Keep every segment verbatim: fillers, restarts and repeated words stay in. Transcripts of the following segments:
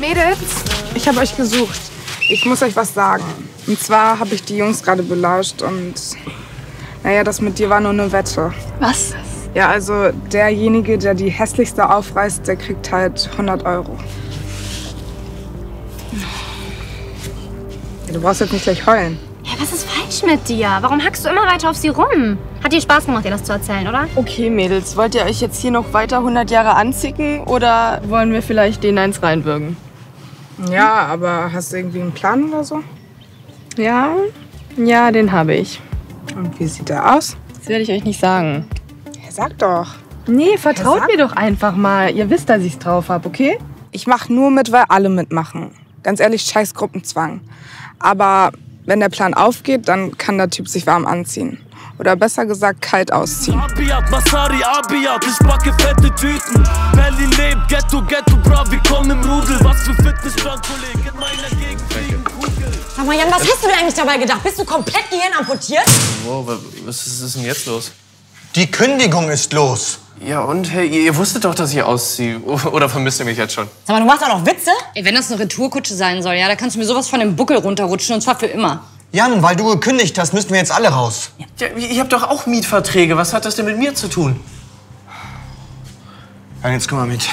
Mädels, ich habe euch gesucht. Ich muss euch was sagen. Und zwar habe ich die Jungs gerade belauscht und naja, das mit dir war nur eine Wette. Was? Ja, also derjenige, der die hässlichste aufreißt, der kriegt halt hundert Euro. Ja, du brauchst jetzt nicht gleich heulen. Ja, was ist falsch mit dir? Warum hackst du immer weiter auf sie rum? Hat dir Spaß gemacht, dir das zu erzählen, oder? Okay, Mädels, wollt ihr euch jetzt hier noch weiter hundert Jahre anzicken oder wollen wir vielleicht den eins reinwürgen? Ja, aber hast du irgendwie einen Plan oder so? Ja, ja, den habe ich. Und wie sieht der aus? Das werde ich euch nicht sagen. Ja, sag doch. Nee, vertraut Ja, mir doch einfach mal. Ihr wisst, dass ich's drauf habe, okay? Ich mach nur mit, weil alle mitmachen. Ganz ehrlich, scheiß Gruppenzwang. Aber wenn der Plan aufgeht, dann kann der Typ sich warm anziehen. Oder besser gesagt, kalt ausziehen. Abiat, Masari, Abiat, ich backe fette Tüten. Berlin lebt, Ghetto, Ghetto, brav, wir kommen im Rudel. Was für Fitnessplan-Kollegen in meiner Gegend fliegen Kugel. Sag mal, Jan, was hast du denn eigentlich dabei gedacht? Bist du komplett Gehirn amputiert? Wow, was ist, was ist denn jetzt los? Die Kündigung ist los. Ja und, hey, ihr, ihr wusstet doch, dass ich ausziehe. Oder vermisst ihr mich jetzt schon? Sag mal, du machst auch noch Witze? Ey, wenn das eine Retourkutsche sein soll, ja, da kannst du mir sowas von dem Buckel runterrutschen und zwar für immer. Jan, weil du gekündigt hast, müssten wir jetzt alle raus. Ja, ihr habt doch auch Mietverträge. Was hat das denn mit mir zu tun? Ja, jetzt komm mal mit.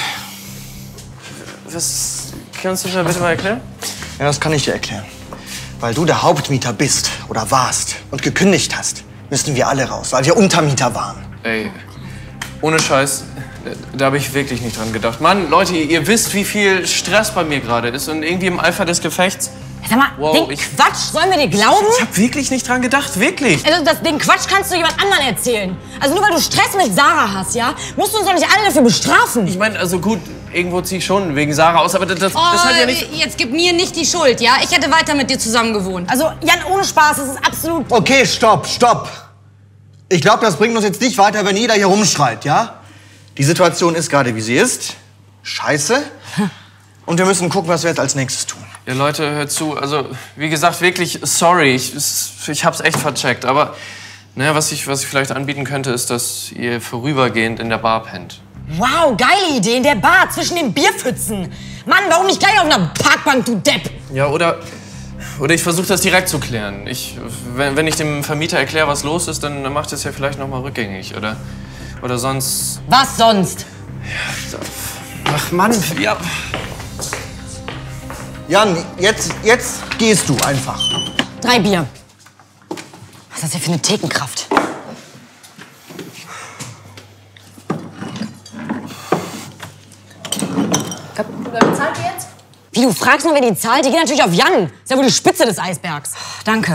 Was kannst du mir bitte mal erklären? Ja, das kann ich dir erklären. Weil du der Hauptmieter bist oder warst und gekündigt hast, müssten wir alle raus, weil wir Untermieter waren. Ey, ohne Scheiß, da habe ich wirklich nicht dran gedacht. Mann, Leute, ihr wisst, wie viel Stress bei mir gerade ist und irgendwie im Eifer des Gefechts. Sag mal, Wow, den ich- Quatsch sollen wir dir glauben? Ich habe wirklich nicht dran gedacht, wirklich. Also das, den Quatsch kannst du jemand anderen erzählen. Also nur weil du Stress mit Sarah hast, ja, musst du uns doch nicht alle dafür bestrafen. Ich meine, also gut, irgendwo ziehe ich schon wegen Sarah aus, aber das, das, Oh, das hat ja nicht... jetzt gib mir nicht die Schuld, ja? Ich hätte weiter mit dir zusammen gewohnt. Also Jan, ohne Spaß, das ist absolut... Okay, stopp, stopp. Ich glaube, das bringt uns jetzt nicht weiter, wenn jeder hier rumschreit, ja? Die Situation ist gerade, wie sie ist. Scheiße. Und wir müssen gucken, was wir jetzt als nächstes tun. Ja, Leute, hört zu. Also, wie gesagt, wirklich sorry. Ich, ich hab's echt vercheckt. Aber naja, was, ich, was ich vielleicht anbieten könnte, ist, dass ihr vorübergehend in der Bar pennt. Wow, geile Idee, in der Bar, zwischen den Bierpfützen. Mann, warum nicht gleich auf einer Parkbank, du Depp? Ja, oder, oder ich versuche das direkt zu klären. Ich, wenn, wenn ich dem Vermieter erkläre, was los ist, dann macht es ja vielleicht noch mal rückgängig. Oder, oder sonst... Was sonst? Ach Mann, ja... Jan, jetzt, jetzt gehst du einfach. Drei Bier. Was ist das hier für eine Thekenkraft? Wer bezahlt die jetzt? Wie, du fragst noch, wer die zahlt? Die geht natürlich auf Jan. Ist ja wohl die Spitze des Eisbergs. Danke.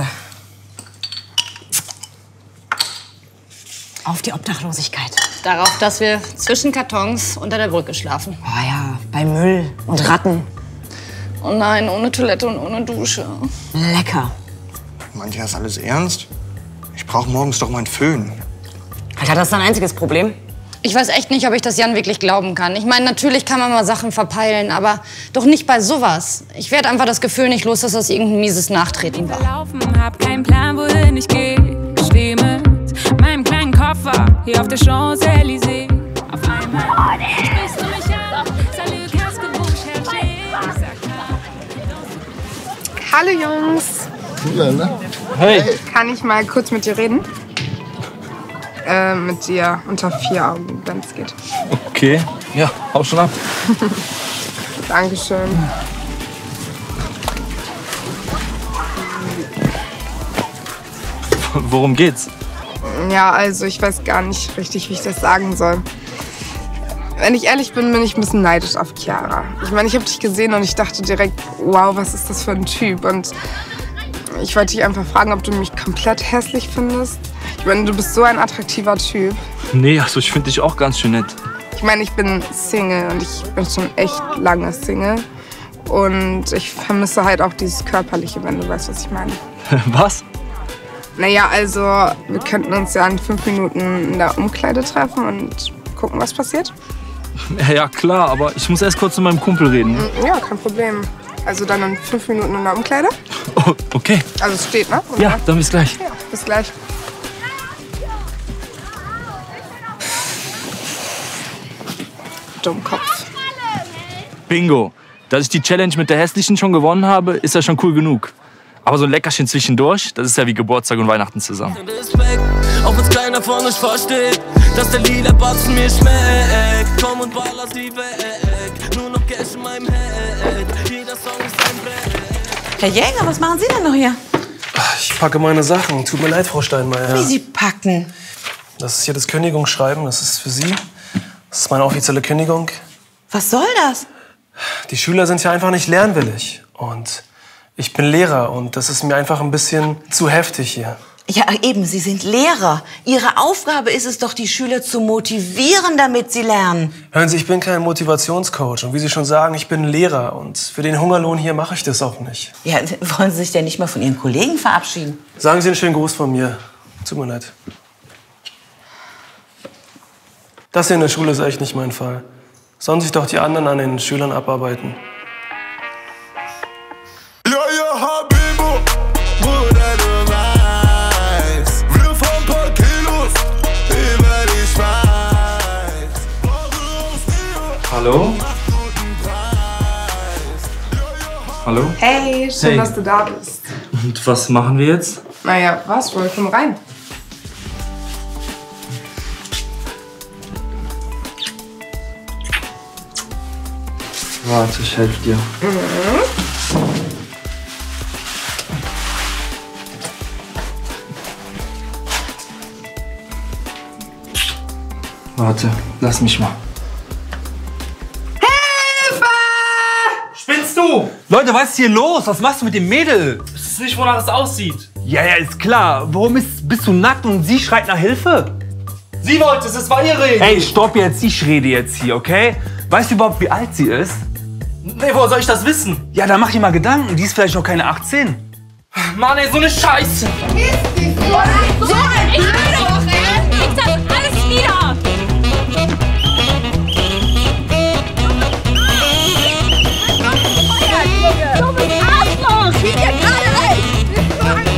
Auf die Obdachlosigkeit. Darauf, dass wir zwischen Kartons unter der Brücke schlafen. Oh ja, bei Müll und Ratten. Oh nein, ohne Toilette und ohne Dusche. Lecker. Meint ihr das alles ernst? Ich brauche morgens doch meinen Föhn. Alter, das ist dein einziges Problem? Ich weiß echt nicht, ob ich das Jan wirklich glauben kann. Ich meine, natürlich kann man mal Sachen verpeilen, aber doch nicht bei sowas. Ich werde einfach das Gefühl nicht los, dass das irgendein mieses Nachtreten war. Laufen, hab keinen Plan, wohin ich geh. Steh mit meinem kleinen Koffer hier auf der Champs-Élysées. Auf einmal sprichst du mich an. Salut, qu'est-ce que vous cherchez? Ich sag, Hallo Jungs. Hey. Kann ich mal kurz mit dir reden? Äh, mit dir unter vier Augen, wenn es geht. Okay, ja, hau schon ab. Dankeschön. Worum geht's? Ja, also ich weiß gar nicht richtig, wie ich das sagen soll. Wenn ich ehrlich bin, bin ich ein bisschen neidisch auf Chiara. Ich meine, ich habe dich gesehen und ich dachte direkt, wow, was ist das für ein Typ? Und ich wollte dich einfach fragen, ob du mich komplett hässlich findest. Ich meine, du bist so ein attraktiver Typ. Nee, also ich finde dich auch ganz schön nett. Ich meine, ich bin Single und ich bin schon echt lange Single. Und ich vermisse halt auch dieses Körperliche, wenn du weißt, was ich meine. Was? Naja, also wir könnten uns ja in fünf Minuten in der Umkleide treffen und gucken, was passiert. Ja, klar, aber ich muss erst kurz mit meinem Kumpel reden. Ja, kein Problem. Also dann in fünf Minuten in der Umkleide. Oh, okay. Also es steht, ne? Oder? Ja, dann bis gleich. Ja, bis gleich. Dummkopf. Bingo. Dass ich die Challenge mit der Hässlichen schon gewonnen habe, ist ja schon cool genug. Aber so ein Leckerchen zwischendurch, das ist ja wie Geburtstag und Weihnachten zusammen. Respekt, auch wenn's keiner von euch versteht, dass der lila Batzen mir schmeckt. Komm und ballerst die weg, nur noch Cash in meinem Head. Jeder Song ist ein Brett. Herr Jäger, was machen Sie denn noch hier? Ich packe meine Sachen. Tut mir leid, Frau Steinmeier. Wie Sie packen? Das ist hier das Kündigungsschreiben. Das ist für Sie. Das ist meine offizielle Kündigung. Was soll das? Die Schüler sind ja einfach nicht lernwillig. Und ich bin Lehrer und das ist mir einfach ein bisschen zu heftig hier. Ja, eben, Sie sind Lehrer. Ihre Aufgabe ist es doch, die Schüler zu motivieren, damit sie lernen. Hören Sie, ich bin kein Motivationscoach. Und wie Sie schon sagen, ich bin Lehrer. Und für den Hungerlohn hier mache ich das auch nicht. Ja, wollen Sie sich denn nicht mal von Ihren Kollegen verabschieden? Sagen Sie einen schönen Gruß von mir. Tut mir leid. Das hier in der Schule ist echt nicht mein Fall. Sollen sich doch die anderen an den Schülern abarbeiten. Ja, ja, Habibo, Bruder, du weißt, wir fahren paar Kilos über die Schweiz. Hallo? Hallo? Hey, schön, Hey. dass du da bist. Und was machen wir jetzt? Naja, was wohl? Komm rein. Warte, ich helfe dir. Mhm. Warte, lass mich mal. Hilfe! Spinnst du? Leute, was ist hier los? Was machst du mit dem Mädel? Das ist nicht, wonach es aussieht. Ja, ja, ist klar. Warum ist, bist du nackt und sie schreit nach Hilfe? Sie wollte es, es war ihre Idee. Ey, stopp jetzt, ich rede jetzt hier, okay? Weißt du überhaupt, wie alt sie ist? Nee, woher soll ich das wissen? Ja, dann mach dir mal Gedanken. Die ist vielleicht noch keine achtzehn. Mann, ey, so eine Scheiße. So ein Arschloch, ey! Ich das alles wieder! Dummes Arschloch! Schieb dir gerade recht! Bist du ein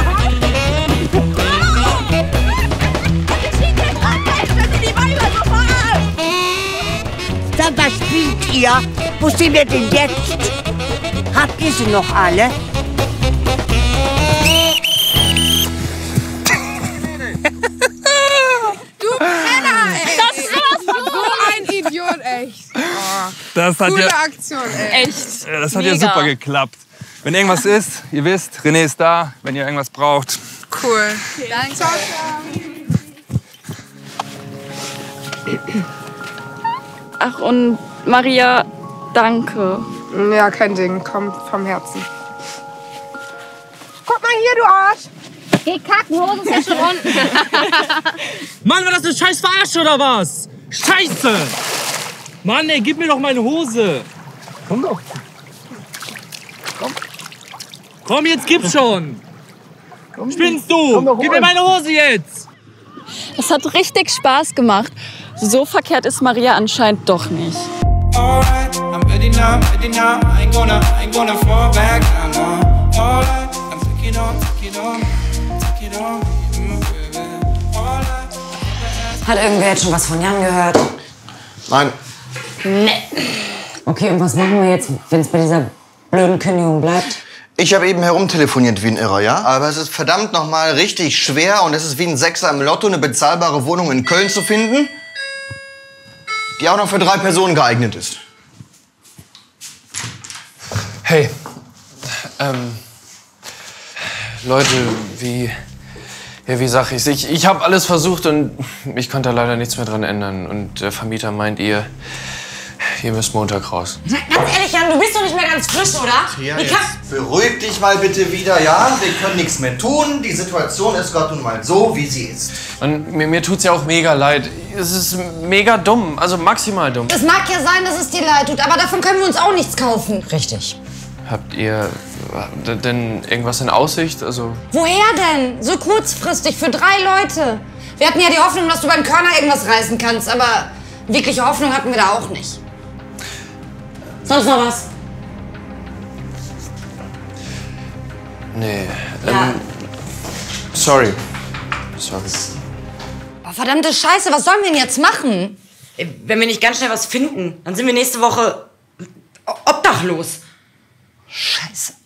Schieb dir gerade recht, dass ihr die Weiber so verarscht! Sag, was spielt ihr? Wo sind wir denn jetzt? Habt ihr sie noch alle? Du Penner, ey! Das ist sowas von so ein Idiot, echt. Oh. Das hat Coole ja, Aktion, ey. Echt? das hat Mega. ja super geklappt. Wenn irgendwas ist, ihr wisst, René ist da, wenn ihr irgendwas braucht. Cool. Danke. Ciao, ciao. Ach, und Maria, danke. Ja, kein Ding. Komm vom Herzen. Guck mal hier, du Arsch. Geh kacken, Hose ist ja schon unten. Mann, war das eine scheiß Verarsche oder was? Scheiße! Mann, ey, gib mir doch meine Hose. Komm doch. Komm. Komm, jetzt gib schon. Komm, Spinnst du? Gib mir meine Hose jetzt. Es hat richtig Spaß gemacht. So verkehrt ist Maria anscheinend doch nicht. Alright, I'm ready now, ready now. I ain't gonna, I ain't gonna fall back down. No. Alright, I'm taking on, taking on, taking on. Mm, baby. Alright. Hat irgendwer jetzt schon was von Jan gehört? Nein. Nee. Okay, und was machen wir jetzt, wenn es bei dieser blöden Kündigung bleibt? Ich habe eben herumtelefoniert wie ein Irrer, ja? Aber es ist verdammt noch mal richtig schwer und es ist wie ein Sechser im Lotto, eine bezahlbare Wohnung in Köln zu finden, die auch noch für drei Personen geeignet ist. Hey, ähm, Leute, wie, ja, wie sag ich's? Ich, ich habe alles versucht und ich konnte da leider nichts mehr dran ändern. Und der Vermieter meint, ihr, ihr müsst Montag raus. Ganz ehrlich, Jan, du bist doch nicht mehr ganz frisch, oder? Ja, Wie jetzt kann... beruhig dich mal bitte wieder, ja? Wir können nichts mehr tun. Die Situation ist gerade nun mal so, wie sie ist. Und mir, mir tut's ja auch mega leid. Es ist mega dumm, also maximal dumm. Es mag ja sein, dass es dir leid tut, aber davon können wir uns auch nichts kaufen. Richtig. Habt ihr d- denn irgendwas in Aussicht? Also Woher denn? So kurzfristig für drei Leute. Wir hatten ja die Hoffnung, dass du beim Körner irgendwas reißen kannst, aber wirkliche Hoffnung hatten wir da auch nicht. Sonst noch was? nee. Ja. Ähm, sorry. Sorry. Oh, verdammte Scheiße, was sollen wir denn jetzt machen? Wenn wir nicht ganz schnell was finden, dann sind wir nächste Woche obdachlos. einfach los. Scheiße.